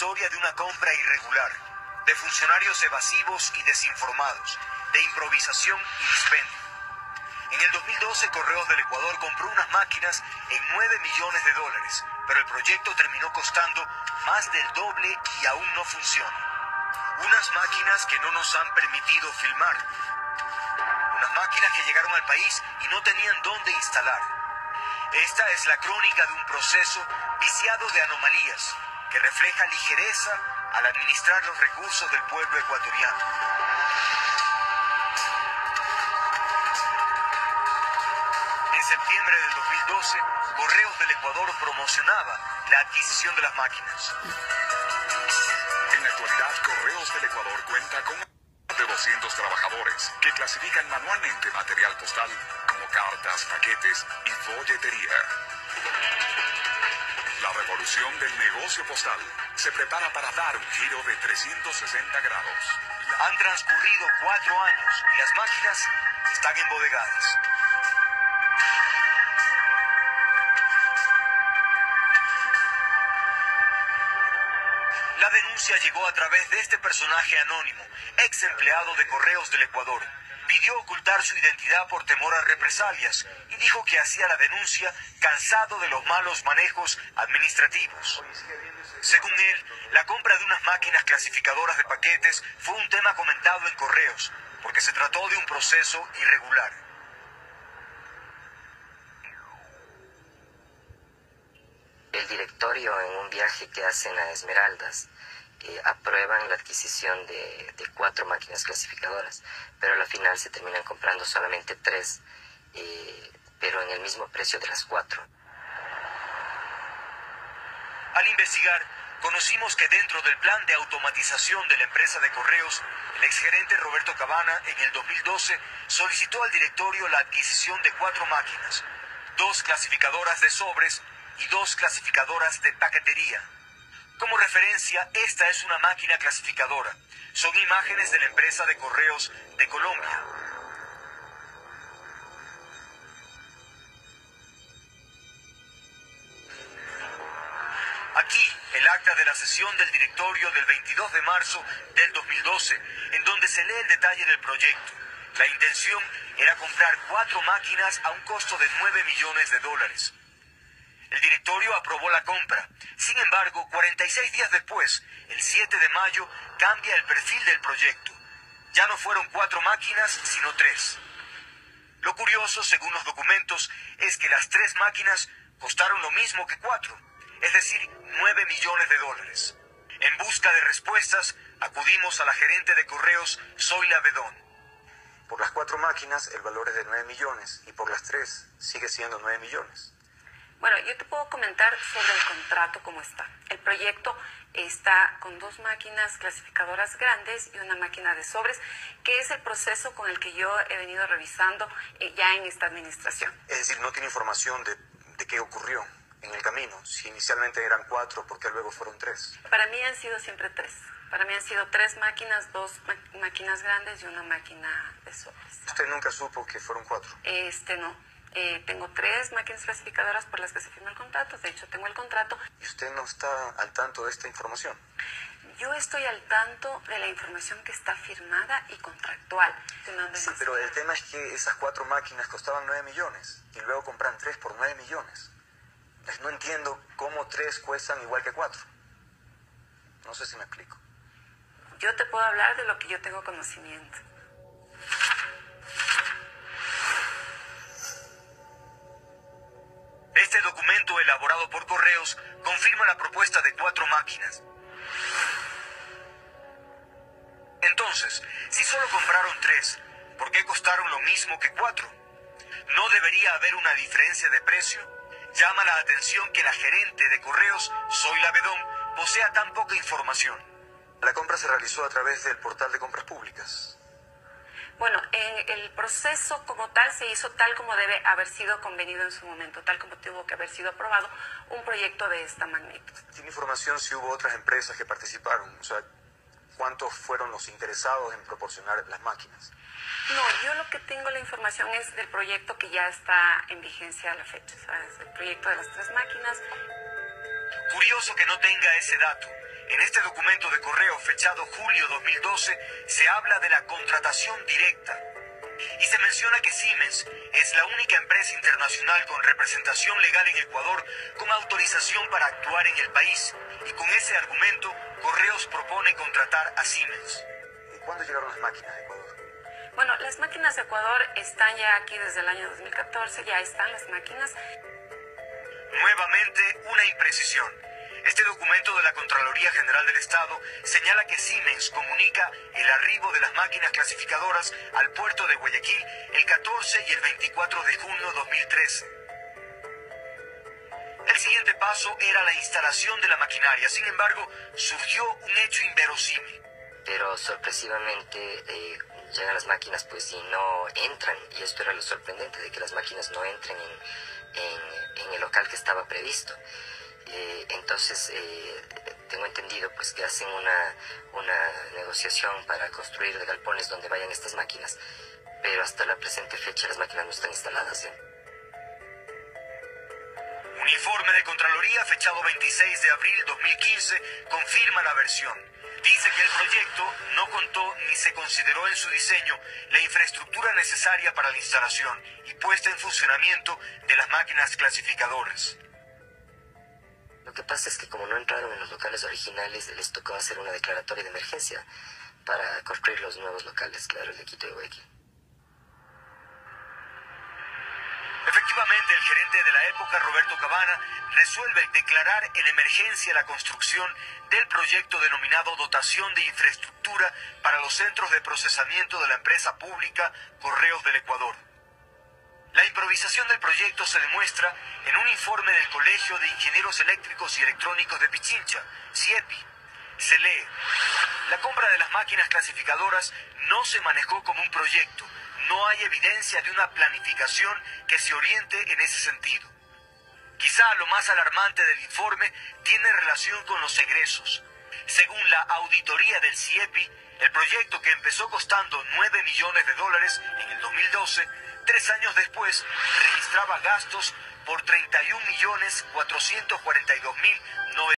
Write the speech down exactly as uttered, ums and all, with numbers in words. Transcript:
historia de una compra irregular, de funcionarios evasivos y desinformados, de improvisación y dispendio. En el dos mil doce, Correos del Ecuador compró unas máquinas en nueve millones de dólares, pero el proyecto terminó costando más del doble y aún no funciona. Unas máquinas que no nos han permitido filmar. Unas máquinas que llegaron al país y no tenían dónde instalar. Esta es la crónica de un proceso viciado de anomalías que refleja ligereza al administrar los recursos del pueblo ecuatoriano. En septiembre del dos mil doce, Correos del Ecuador promocionaba la adquisición de las máquinas. En la actualidad, Correos del Ecuador cuenta con de doscientos trabajadores que clasifican manualmente material postal como cartas, paquetes y folletería. La revolución del negocio postal se prepara para dar un giro de trescientos sesenta grados. Han transcurrido cuatro años y las máquinas están embodegadas. La denuncia llegó a través de este personaje anónimo, ex empleado de Correos del Ecuador. Pidió ocultar su identidad por temor a represalias y dijo que hacía la denuncia cansado de los malos manejos administrativos. Según él, la compra de unas máquinas clasificadoras de paquetes fue un tema comentado en Correos, porque se trató de un proceso irregular. El directorio, en un viaje que hacen a Esmeraldas, eh, aprueban la adquisición de, de cuatro máquinas clasificadoras, pero al final se terminan comprando solamente tres, eh, pero en el mismo precio de las cuatro. Al investigar, conocimos que dentro del plan de automatización de la empresa de Correos, el exgerente Roberto Cabana, en el dos mil doce, solicitó al directorio la adquisición de cuatro máquinas, dos clasificadoras de sobres y dos clasificadoras de paquetería. Como referencia, esta es una máquina clasificadora. Son imágenes de la empresa de Correos de Colombia. Aquí, el acta de la sesión del directorio del veintidós de marzo del dos mil doce, en donde se lee el detalle del proyecto. La intención era comprar cuatro máquinas a un costo de nueve millones de dólares. El directorio aprobó la compra. Sin embargo, cuarenta y seis días después, el siete de mayo, cambia el perfil del proyecto. Ya no fueron cuatro máquinas, sino tres. Lo curioso, según los documentos, es que las tres máquinas costaron lo mismo que cuatro, es decir, nueve millones de dólares. En busca de respuestas, acudimos a la gerente de Correos, Zoila Bedón. Por las cuatro máquinas, el valor es de nueve millones, y por las tres, sigue siendo nueve millones. Bueno, yo te puedo comentar sobre el contrato cómo está. El proyecto está con dos máquinas clasificadoras grandes y una máquina de sobres, que es el proceso con el que yo he venido revisando eh, ya en esta administración. Es decir, no tiene información de, de qué ocurrió en el camino. Si inicialmente eran cuatro, ¿por qué luego fueron tres? Para mí han sido siempre tres. Para mí han sido tres máquinas, dos máquinas grandes y una máquina de sobres. ¿Usted nunca supo que fueron cuatro? Este no. Eh, tengo tres máquinas clasificadoras por las que se firmó el contrato. De hecho, tengo el contrato. ¿Y usted no está al tanto de esta información? Yo estoy al tanto de la información que está firmada y contractual. Sí, pero el tema es que esas cuatro máquinas costaban nueve millones y luego compran tres por nueve millones. No entiendo cómo tres cuestan igual que cuatro. No sé si me explico. Yo te puedo hablar de lo que yo tengo conocimiento. Este documento elaborado por Correos confirma la propuesta de cuatro máquinas. Entonces, si solo compraron tres, ¿por qué costaron lo mismo que cuatro? ¿No debería haber una diferencia de precio? Llama la atención que la gerente de Correos, Zoila Bedón, posea tan poca información. La compra se realizó a través del portal de compras públicas. Bueno, eh, el proceso como tal se hizo tal como debe haber sido convenido en su momento, tal como tuvo que haber sido aprobado un proyecto de esta magnitud. ¿Tiene información si hubo otras empresas que participaron? O sea, ¿cuántos fueron los interesados en proporcionar las máquinas? No, yo lo que tengo la información es del proyecto que ya está en vigencia a la fecha, ¿sabes? El proyecto de las tres máquinas. Curioso que no tenga ese dato. En este documento de correo fechado julio dos mil doce se habla de la contratación directa y se menciona que Siemens es la única empresa internacional con representación legal en Ecuador con autorización para actuar en el país, y con ese argumento Correos propone contratar a Siemens. ¿Y cuándo llegaron las máquinas de Ecuador? Bueno, las máquinas de Ecuador están ya aquí desde el año dos mil catorce, ya están las máquinas. Nuevamente, una imprecisión. Este documento de la Contraloría General del Estado señala que Siemens comunica el arribo de las máquinas clasificadoras al puerto de Guayaquil el catorce y el veinticuatro de junio de dos mil trece. El siguiente paso era la instalación de la maquinaria. Sin embargo, surgió un hecho inverosímil. Pero sorpresivamente eh, llegan las máquinas pues y no entran, y esto era lo sorprendente, de que las máquinas no entren en, en, en el local que estaba previsto. Eh, entonces eh, tengo entendido pues que hacen una, una negociación para construir galpones donde vayan estas máquinas, pero hasta la presente fecha las máquinas no están instaladas, ¿eh? Un informe de Contraloría fechado veintiséis de abril de dos mil quince confirma la versión. Dice que el proyecto no contó ni se consideró en su diseño la infraestructura necesaria para la instalación y puesta en funcionamiento de las máquinas clasificadoras. Lo que pasa es que como no entraron en los locales originales, les tocó hacer una declaratoria de emergencia para construir los nuevos locales, claro, el de Quito y Guayaquil. Efectivamente, el gerente de la época, Roberto Cabana, resuelve declarar en emergencia la construcción del proyecto denominado Dotación de Infraestructura para los Centros de Procesamiento de la empresa pública Correos del Ecuador. La improvisación del proyecto se demuestra en un informe del Colegio de Ingenieros Eléctricos y Electrónicos de Pichincha, CIEPI. Se lee: la compra de las máquinas clasificadoras no se manejó como un proyecto. No hay evidencia de una planificación que se oriente en ese sentido. Quizá lo más alarmante del informe tiene relación con los egresos. Según la auditoría del CIEPI, el proyecto, que empezó costando nueve millones de dólares en el dos mil doce, tres años después registraba gastos por treinta y un millones cuatrocientos cuarenta y dos mil novecientos